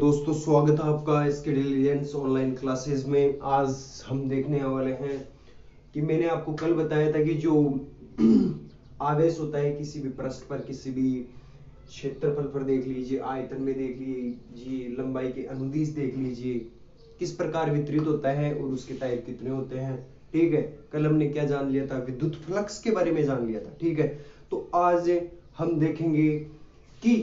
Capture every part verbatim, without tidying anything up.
दोस्तों, स्वागत है आपका इसके इंटेलिजेंस ऑनलाइन क्लासेस में। आज हम देखने वाले हैं कि मैंने आपको कल बताया था कि जो आवेश होता है किसी भी पृष्ठ पर, किसी भी क्षेत्रफल पर देख लीजिए, आयतन में देख लीजिए, लंबाई के अनुदिश देख लीजिए, किस प्रकार वितरित होता है और उसके टाइप कितने होते हैं। ठीक है, कल हमने क्या जान लिया था? विद्युत फ्लक्स के बारे में जान लिया था। ठीक है, तो आज हम देखेंगे कि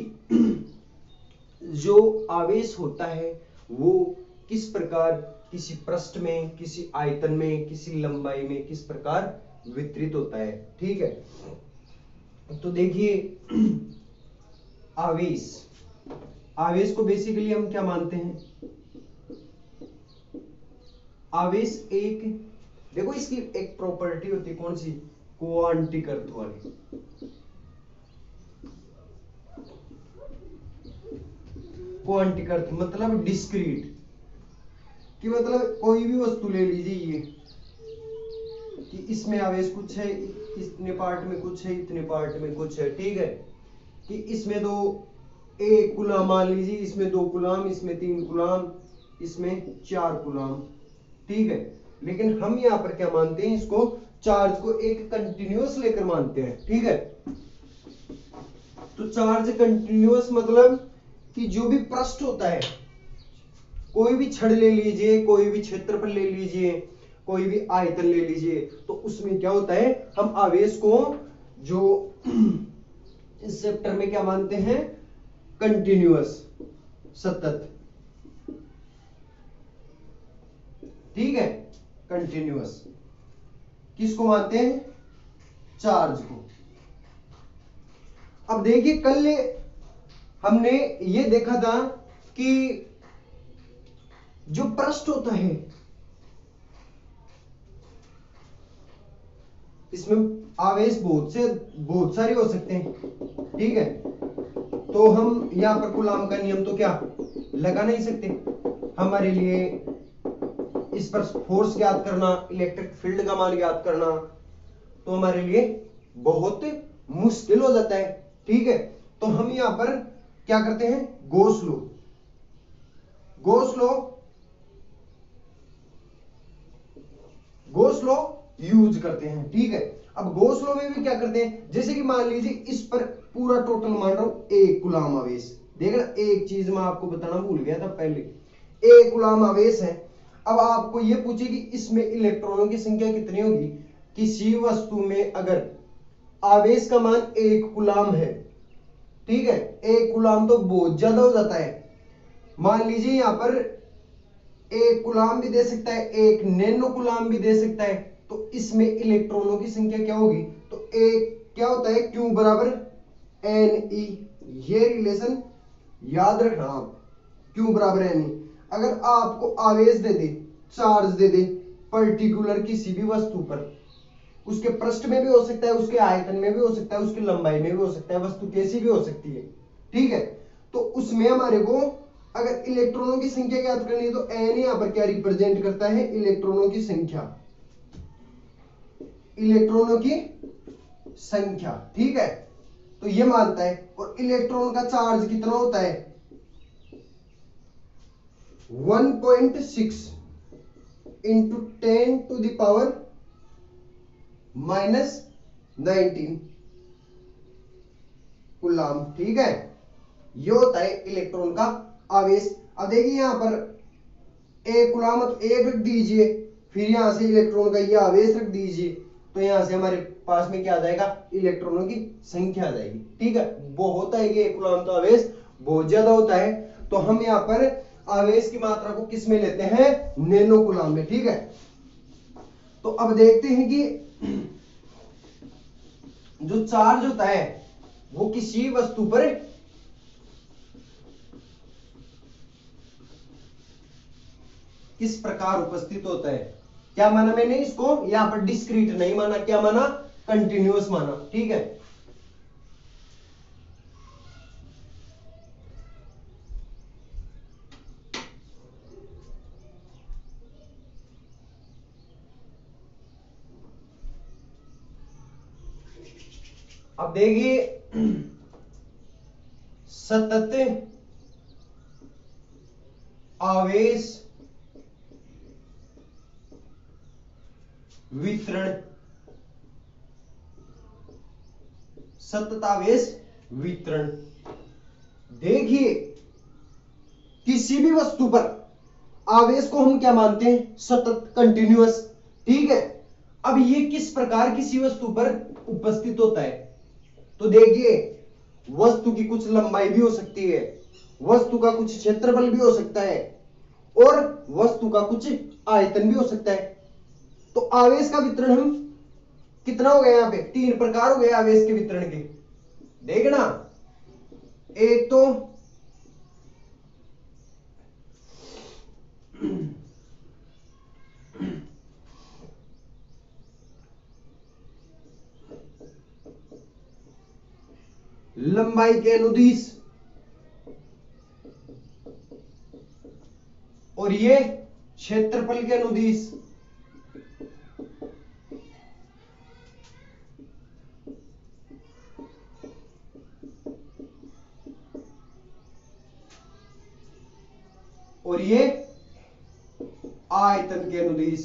जो आवेश होता है वो किस प्रकार किसी पृष्ठ में, किसी आयतन में, किसी लंबाई में किस प्रकार वितरित होता है। ठीक है, तो देखिए आवेश आवेश को बेसिकली हम क्या मानते हैं? आवेश एक, देखो इसकी एक प्रॉपर्टी होती है, कौन सी? क्वांटिक अर्थ वाली। क्वांटिक अर्थ मतलब डिस्क्रीट, कि मतलब कोई भी वस्तु ले लीजिए ये कि इसमें आवेश कुछ है, इतने पार्ट में कुछ है, इतने पार्ट में कुछ है। ठीक है, कि इसमें दो एक कूलाम मान लीजिए, इसमें दो कूलाम, इसमें तीन कूलाम, इसमें चार कूलाम। ठीक है, लेकिन हम यहाँ पर क्या मानते हैं? इसको चार्ज को एक कंटिन्यूअस लेकर मानते हैं। ठीक है, तो चार्ज कंटिन्यूअस मतलब कि जो भी पृष्ठ होता है, कोई भी छड़ ले लीजिए, कोई भी क्षेत्रफल ले लीजिए, कोई भी आयतन ले लीजिए, तो उसमें क्या होता है? हम आवेश को जो इस चैप्टर में क्या मानते हैं? कंटिन्यूअस, सतत। ठीक है, कंटिन्यूअस किसको मानते हैं? चार्ज को। अब देखिए कल हमने ये देखा था कि जो पृष्ठ होता है इसमें आवेश बहुत से बहुत सारे हो सकते हैं। ठीक है, तो हम यहां पर कूलाम का नियम तो क्या लगा नहीं सकते। हमारे लिए इस पर फोर्स ज्ञात करना, इलेक्ट्रिक फील्ड का मान ज्ञात करना तो हमारे लिए बहुत मुश्किल हो जाता है। ठीक है, तो हम यहां पर क्या करते हैं? Gauss law Gauss law Gauss law use करते हैं। ठीक है, अब गॉस लॉ में भी क्या करते हैं? जैसे कि मान लीजिए इस पर पूरा टोटल मान रहा हूं एक कूलाम आवेश। देखना, एक चीज मैं आपको बताना भूल गया था पहले, एक कूलाम आवेश है। अब आपको यह पूछे कि इसमें इलेक्ट्रॉनों की संख्या कितनी होगी? किसी वस्तु में अगर आवेश का मान एक कूलाम है, ठीक है, एक कूलाम तो बहुत ज्यादा हो जाता है। मान लीजिए यहां पर एक कूलाम भी दे सकता है, एक नैनो कूलाम भी दे सकता है, तो इसमें इलेक्ट्रॉनों की संख्या क्या होगी? तो एक क्या होता है? Q बराबर एन ई। ये रिलेशन याद रखना आप, Q बराबर एन ई। अगर आपको आवेश दे दे, चार्ज दे दे पर्टिकुलर किसी भी वस्तु पर, उसके पृष्ठ में भी हो सकता है, उसके आयतन में भी हो सकता है, उसकी लंबाई में भी हो सकता है, वस्तु कैसी भी हो सकती है। ठीक है, तो उसमें हमारे को अगर इलेक्ट्रॉनों की संख्या ज्ञात करनी है तो एन यहां पर क्या रिप्रेजेंट करता है? इलेक्ट्रॉनों की संख्या, इलेक्ट्रॉनों की संख्या। ठीक है, तो ये मानता है। और इलेक्ट्रॉन का चार्ज कितना होता है? One point six into ten to the power minus nineteen coulomb. ठीक है, ये होता है इलेक्ट्रॉन का आवेश। अब देखिए यहां पर एक कूलाम तो एक रख दीजिए, फिर यहां से इलेक्ट्रॉन का ये आवेश रख दीजिए, तो यहां से हमारे पास में क्या आ जाएगा? इलेक्ट्रॉनों की संख्या आ जाएगी। ठीक है, बहुत है कि एक कूलाम तो आवेश बहुत ज्यादा होता है, तो हम यहां पर आवेश की मात्रा को किस में लेते हैं? नैनो कूलाम में। ठीक है, तो अब देखते हैं कि जो चार्ज होता है वो किसी वस्तु पर किस प्रकार उपस्थित होता है। क्या माना मैंने? इसको यहां पर डिस्क्रीट नहीं माना, क्या माना? कंटिन्यूअस माना। ठीक है, अब देखिए सतत आवेश वितरण, सतत आवेश वितरण। देखिए किसी भी वस्तु पर आवेश को हम क्या मानते हैं, सतत, कंटिन्यूअस, ठीक है। अब ये किस प्रकार किसी वस्तु पर उपस्थित होता है, तो देखिए वस्तु की कुछ लंबाई भी हो सकती है, वस्तु का कुछ क्षेत्रफल भी हो सकता है, और वस्तु का कुछ आयतन भी हो सकता है। तो आवेश का वितरण हम कितना हो गया, यहां पे तीन प्रकार हो गए आवेश के वितरण के। देखना, एक तो लंबाई के अनुदिश, और ये क्षेत्रफल के अनुदिश। और ये आयतन के अनुदिश।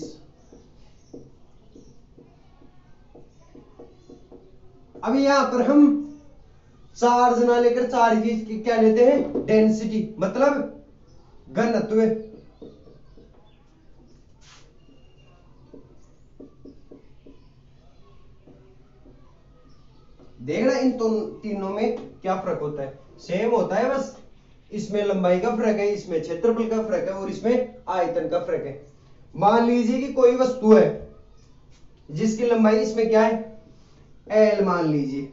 अब यहां पर हम चार्ज ना लेकर चार्ज की क्या लेते हैं, डेंसिटी, मतलब घनत्व। देखना इन तीनों में क्या फर्क होता है, सेम होता है, बस इसमें लंबाई का फर्क है, इसमें क्षेत्रफल का फर्क है, और इसमें आयतन का फर्क है। मान लीजिए कि कोई वस्तु है जिसकी लंबाई इसमें क्या है, एल मान लीजिए,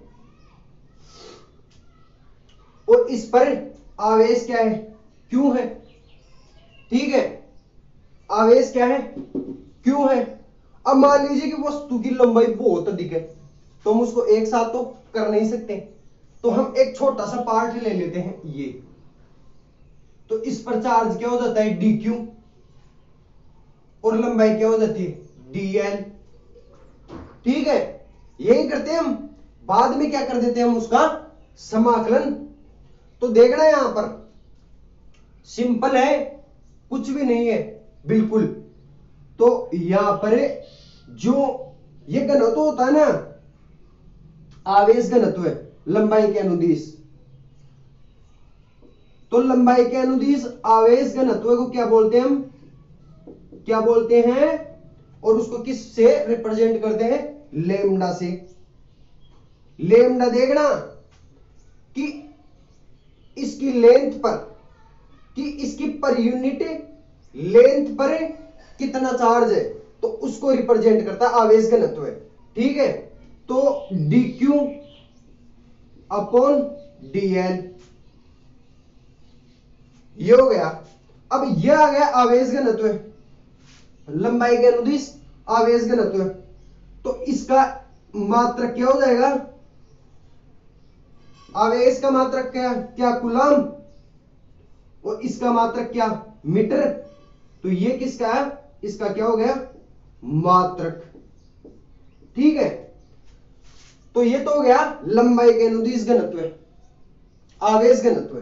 और इस पर आवेश क्या है, क्यू है, ठीक है, आवेश क्या है, क्यू है। अब मान लीजिए कि वस्तु की लंबाई बहुत अधिक है, तो हम उसको एक साथ तो कर नहीं सकते, तो हम एक छोटा सा पार्ट ले लेते हैं ये, तो इस पर चार्ज क्या हो जाता है, डी क्यू, और लंबाई क्या हो जाती है, डी एल, ठीक है। यही करते हैं हम, बाद में क्या कर देते हैं हम उसका समाकलन। तो देखना है यहां पर सिंपल है, कुछ भी नहीं है बिल्कुल। तो यहां पर जो ये घनत्व होता है ना, आवेश घनत्व है लंबाई के अनुदिश, तो लंबाई के अनुदिश आवेश घनत्व को क्या बोलते हैं हम, क्या बोलते हैं, और उसको किस से रिप्रेजेंट करते हैं, लेमडा से। लेमडा देखना कि इसकी लेंथ पर, कि इसकी पर यूनिट लेंथ पर कितना चार्ज है, तो उसको रिप्रेजेंट करता है आवेश घनत्व है, ठीक है। तो D Q upon D L, ये हो गया। अब यह आ गया आवेश घनत्व, लंबाई के अनुदिश आवेश घनत्व, तो इसका मात्रक क्या हो जाएगा, आवेश का मात्रक क्या, क्या कूलम, और इसका मात्रक क्या, मीटर। तो ये किसका है, इसका क्या हो गया, मात्रक, ठीक है। तो ये तो हो गया लंबाई के अनुदिश घनत्व, आवेश घनत्व।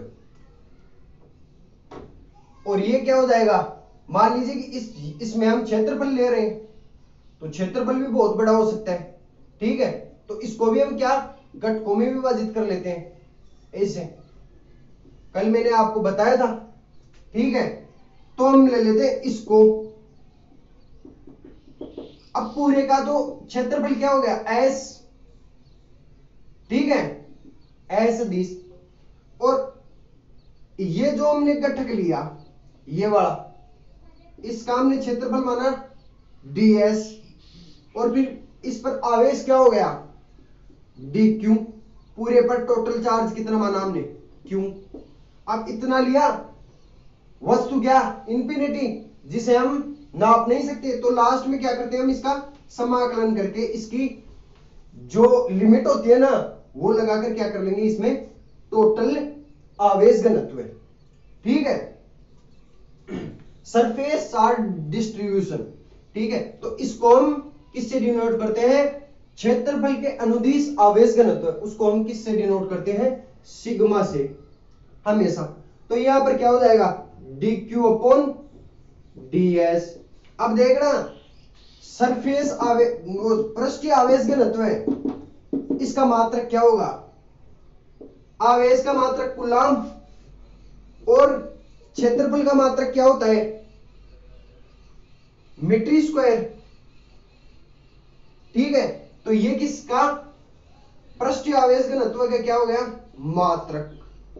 और ये क्या हो जाएगा, मान लीजिए कि इस इसमें हम क्षेत्रफल ले रहे हैं, तो क्षेत्रफल भी बहुत बड़ा हो सकता है, ठीक है। तो इसको भी हम क्या, घटकों में विभाजित कर लेते हैं ऐसे, कल मैंने आपको बताया था, ठीक है। तो हम ले लेते हैं इसको। अब पूरे का तो क्षेत्रफल क्या हो गया, एस, ठीक है, एस दिस, और ये जो हमने घटक लिया ये वाला, इसका हमने क्षेत्रफल माना ds, और फिर इस पर आवेश क्या हो गया, dq, पूरे पर टोटल चार्ज कितना माना हमने, q। अब इतना लिया, वस्तु क्या, इंफिनिटी, जिसे हम नाप नहीं सकते, तो लास्ट में क्या करते हैं हम, इसका समाकलन करके इसकी जो लिमिट होती है ना, वो लगाकर क्या कर लेंगे, इसमें टोटल आवेश घनत्व, ठीक है। सरफेस चार्ज डिस्ट्रीब्यूशन, ठीक है। तो इसको हम किससे डिनोट करते हैं, क्षेत्रफल के अनुदिश आवेश घनत्व, उसको हम किससे डिनोट करते हैं, सिग्मा से हमेशा। तो यहां पर क्या हो जाएगा, D Q upon D S. अब देखना सरफेस आवे पृष्ठीय आवेश घनत्व है, इसका मात्रक क्या होगा, आवेश का मात्रक कूलाम और क्षेत्रफल का मात्रक क्या होता है, मीटर स्क्वायर। ठीक है, तो ये किसका पृष्ठीय आवेश घनत्व का क्या हो गया, मात्रक।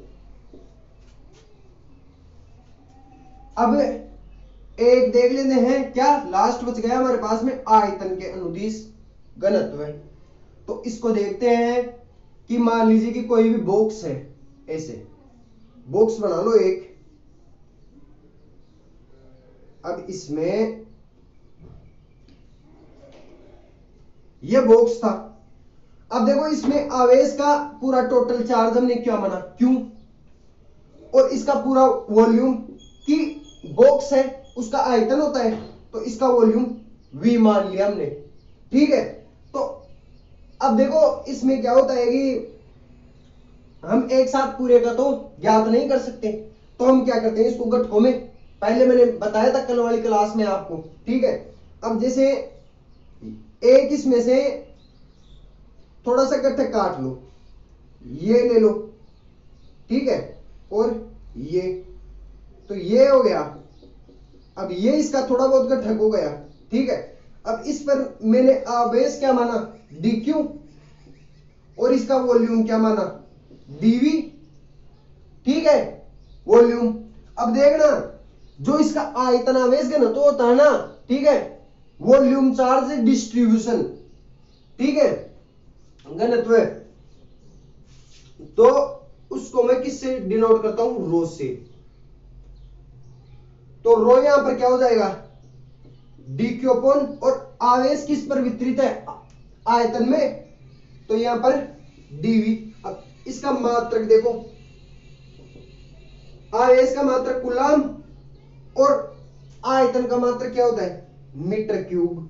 अब एक देख लेते हैं, क्या लास्ट बच गया हमारे पास में, आयतन के अनुदिश घनत्व। तो इसको देखते हैं कि मान लीजिए कि कोई भी बॉक्स है, ऐसे बॉक्स बना लो एक। अब इसमें ये बॉक्स था, अब देखो इसमें आवेश का पूरा टोटल चार्ज हमने क्या माना, क्यू, और इसका पूरा वॉल्यूम की बॉक्स है उसका आयतन होता है, तो इसका वॉल्यूम वी मान लिया हमने। ठीक है, तो अब देखो इसमें क्या होता है कि हम एक साथ पूरे का तो ज्ञात नहीं कर सकते, तो हम क्या करते हैं इसको घटकों में, पहले मैंने बताया था कल वाली क्लास में आपको। ठीक है, अब जैसे एक इसमें से थोड़ा सा गठक काट लो, ये ले लो, ठीक है, और ये, तो ये हो गया। अब ये इसका थोड़ा बहुत गठक हो गया। ठीक है, अब इस पर मैंने आवेश क्या माना, dq, और इसका वॉल्यूम क्या माना, dv। ठीक है, वॉल्यूम। अब देखना जो इसका आयतन आवेश घनत्व तो होता है ना, ठीक है, वॉल्यूम चार्ज डिस्ट्रीब्यूशन, ठीक है, घनत्व, तो उसको मैं किससे डिनोट करता हूं, रो से। तो रो यहां पर क्या हो जाएगा, dq अपॉन, और आवेश किस पर वितरित है, आयतन में, तो यहां पर dv। अब इसका मात्रक देखो, आवेश का मात्रक कूलाम और आयतन का मात्रक क्या होता है, मीटर क्यूब।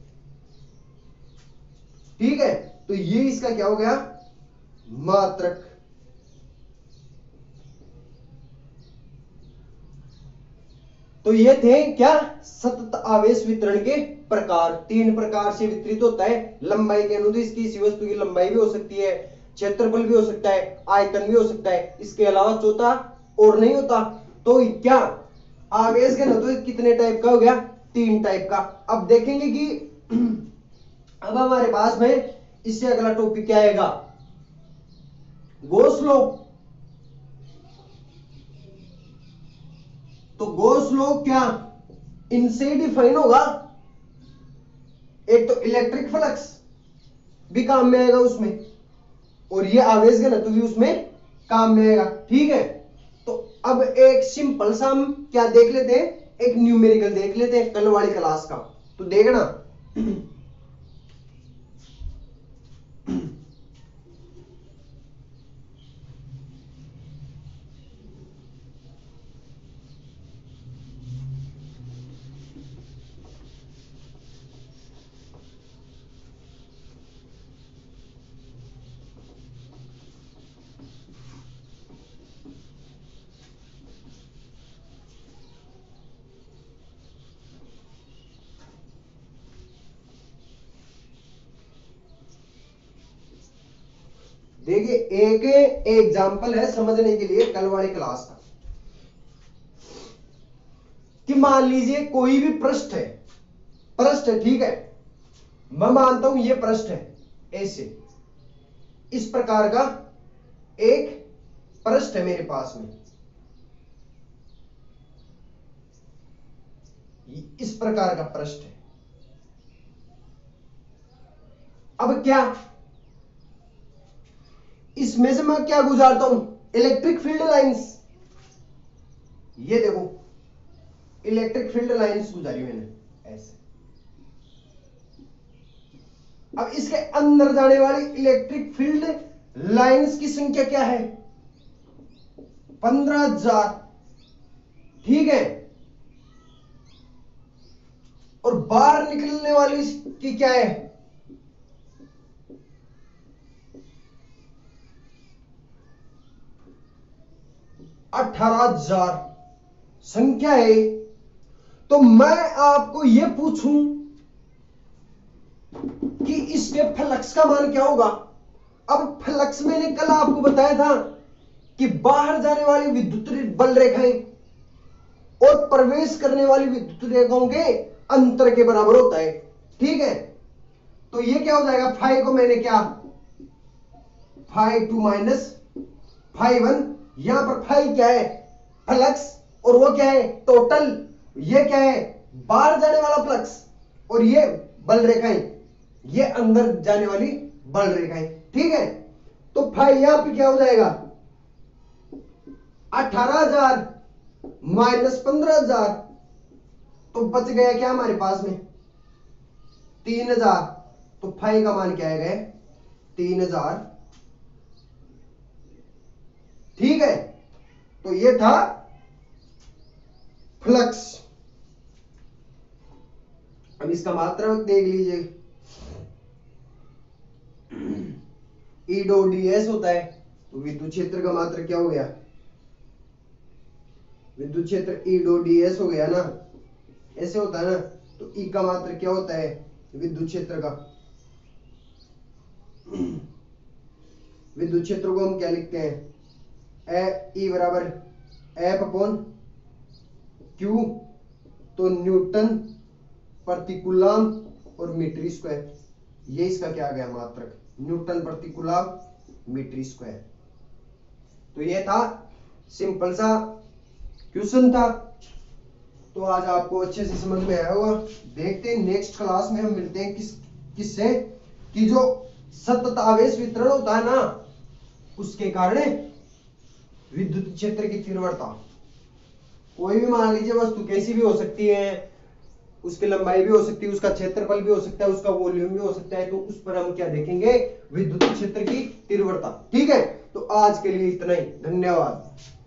ठीक है, तो ये इसका क्या हो गया, मात्रक। तो ये थे क्या, सतत आवेश वितरण के प्रकार। तीन प्रकार से वितरित होता है, लंबाई के अनुदिश, किसी वस्तु की लंबाई भी हो सकती है, क्षेत्रफल भी हो सकता है, आयतन भी हो सकता है, इसके अलावा चौथा और नहीं होता। तो क्या आवेश घनत्व कितने टाइप का हो गया, तीन टाइप का। अब देखेंगे कि अब हमारे पास में इससे अगला टॉपिक क्या आएगा, गॉस लॉ। तो गॉस लॉ क्या, इनसे डिफाइन होगा। एक तो इलेक्ट्रिक फ्लक्स भी काम में आएगा उसमें, और ये आवेश घनत्व भी उसमें काम में आएगा। ठीक है, तो अब एक सिंपल सा हम क्या देख लेते हैं, एक न्यूमेरिकल देख लेते हैं कल वाली क्लास का। तो देखना देखिए, एक एग्जाम्पल है समझने के लिए कल वाली क्लास का, कि मान लीजिए कोई भी पृष्ठ है, पृष्ठ है, ठीक है, मैं मानता हूं ये पृष्ठ है, ऐसे इस प्रकार का एक पृष्ठ है मेरे पास में, इस प्रकार का पृष्ठ है। अब क्या इसमें से मैं क्या गुजारता हूं, इलेक्ट्रिक फील्ड लाइंस। ये देखो इलेक्ट्रिक फील्ड लाइंस गुजारी मैंने ऐसे। अब इसके अंदर जाने वाली इलेक्ट्रिक फील्ड लाइंस की संख्या क्या है, पंद्रह हजार। ठीक है, और बाहर निकलने वाली की क्या है, अठारह हजार संख्या है, तो मैं आपको यह पूछूं कि इसके फ्लक्स का मान क्या होगा। अब फ्लक्स मैंने कल आपको बताया था कि बाहर जाने वाली विद्युत बल रेखाएं और प्रवेश करने वाली विद्युत रेखाओं के अंतर के बराबर होता है। ठीक है, तो ये क्या हो जाएगा, फाइव को मैंने क्या five two minus five one, यहां पर फाइव क्या है फ्लक्स और वो क्या है टोटल, ये क्या है बाहर जाने वाला फ्लक्स और ये बल रेखाएं, ये अंदर जाने वाली बल रेखाएं। ठीक है, तो फाइव यहां पे क्या हो जाएगा अठारह हजार माइनस पंद्रह हजार, तो बच गया क्या हमारे पास में तीन हजार, तो फाइव का मान क्या है तीन हजार। ठीक है, तो ये था फ्लक्स। अब इसका मात्रक देख लीजिए, ई डो डी एस होता है, तो विद्युत क्षेत्र का मात्रक क्या हो गया, विद्युत क्षेत्र ई डो डी एस हो गया ना, ऐसे होता है ना, तो ई का मात्रक क्या होता है विद्युत क्षेत्र का, विद्युत क्षेत्र को हम क्या लिखते हैं ए ई बराबर एफ अपॉन क्यू, तो न्यूटन प्रति कूलम और मीटर स्क्वायर, ये इसका क्या आ गया मात्रक न्यूटन प्रति कूलम मीटर स्क्वायर। तो ये था सिंपल सा क्वेश्चन था, तो आज आपको अच्छे से समझ में आया होगा। देखते हैं नेक्स्ट क्लास में हम मिलते हैं किस किससे कि जो सतत आवेश वितरण होता है ना, उसके कारण विद्युत क्षेत्र की तीव्रता, कोई भी मान लीजिए वस्तु कैसी भी हो सकती है, उसकी लंबाई भी हो सकती है, उसका क्षेत्रफल भी हो सकता है, उसका वॉल्यूम भी हो सकता है, तो उस पर हम क्या देखेंगे विद्युत क्षेत्र की तीव्रता। ठीक है, तो आज के लिए इतना ही, धन्यवाद।